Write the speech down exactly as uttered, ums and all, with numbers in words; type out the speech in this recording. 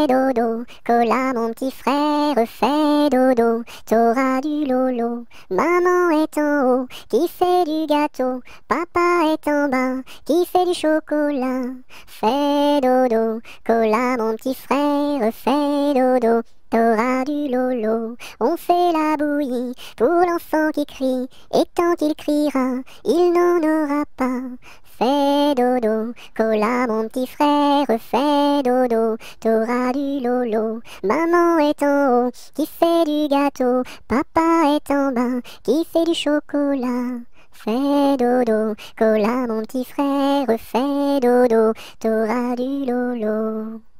fais dodo. Cola, mon petit frère, fais dodo. T'auras du lolo. Maman est en haut, qui fait du gâteau. Papa est en bas, qui fait du chocolat. Fais dodo. Cola, mon petit frère, fais dodo. T'auras du lolo. On fait la bouillie pour l'enfant qui crie, et tant qu'il criera, il n'en aura pas. Fais dodo, cola mon petit frère, fais dodo, t'auras du lolo. Maman est en haut, qui fait du gâteau, papa est en bas, qui fait du chocolat. Fais dodo, cola mon petit frère, fais dodo, t'auras du lolo.